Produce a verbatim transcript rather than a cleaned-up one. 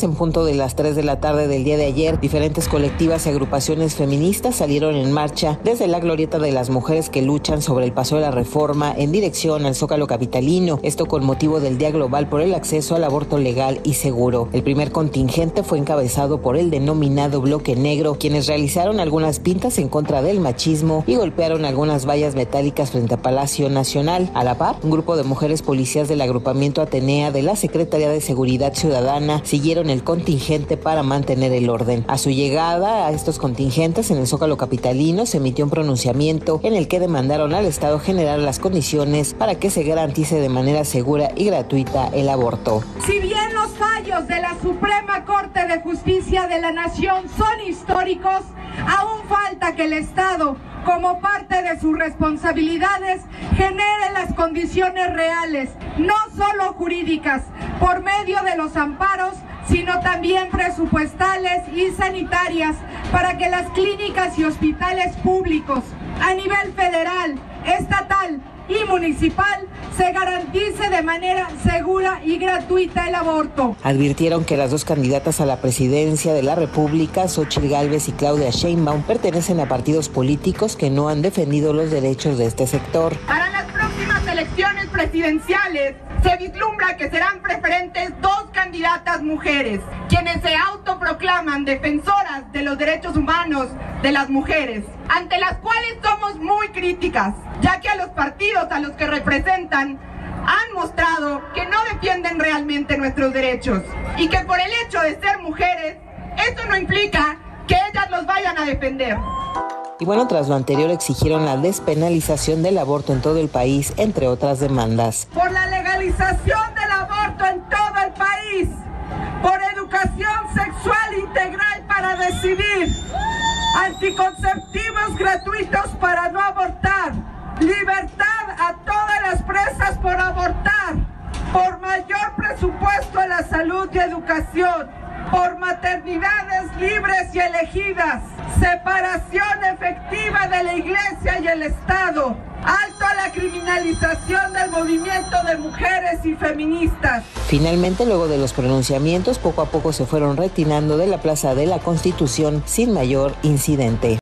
En punto de las tres de la tarde del día de ayer, diferentes colectivas y agrupaciones feministas salieron en marcha desde la glorieta de las mujeres que luchan sobre el paso de la reforma en dirección al Zócalo capitalino, esto con motivo del Día Global por el acceso al aborto legal y seguro. El primer contingente fue encabezado por el denominado Bloque Negro, quienes realizaron algunas pintas en contra del machismo y golpearon algunas vallas metálicas frente a Palacio Nacional. A la par, un grupo de mujeres policías del agrupamiento Atenea de la Secretaría de Seguridad Ciudadana siguieron el contingente para mantener el orden. A su llegada a estos contingentes en el Zócalo capitalino se emitió un pronunciamiento en el que demandaron al Estado generar las condiciones para que se garantice de manera segura y gratuita el aborto. Si bien los fallos de la Suprema Corte de Justicia de la Nación son históricos, aún falta que el Estado, como parte de sus responsabilidades, genere las condiciones reales, no solo jurídicas, por medio de los amparos, sino también presupuestales y sanitarias, para que las clínicas y hospitales públicos a nivel federal, estatal y municipal se garantice de manera segura y gratuita el aborto. Advirtieron que las dos candidatas a la presidencia de la República, Xóchitl Gálvez y Claudia Sheinbaum, pertenecen a partidos políticos que no han defendido los derechos de este sector. Para las próximas elecciones presidenciales se vislumbra que serán preferentes dos candidatas mujeres, quienes se autoproclaman defensoras de los derechos humanos de las mujeres, ante las cuales somos muy críticas, ya que a los partidos a los que representan han mostrado que no defienden realmente nuestros derechos y que por el hecho de ser mujeres, eso no implica que ellas los vayan a defender. Y bueno, tras lo anterior exigieron la despenalización del aborto en todo el país, entre otras demandas. Por la legalización del aborto en todo el país, por educación sexual integral para decidir, anticonceptivos gratuitos para no abortar, libertad a todas las presas por abortar, por mayor presupuesto a la salud y educación, por maternidades libres y elegidas, separación efectiva de la Iglesia y el Estado, alto a la criminalización del movimiento de mujeres y feministas. Finalmente, luego de los pronunciamientos, poco a poco se fueron retirando de la Plaza de la Constitución sin mayor incidente.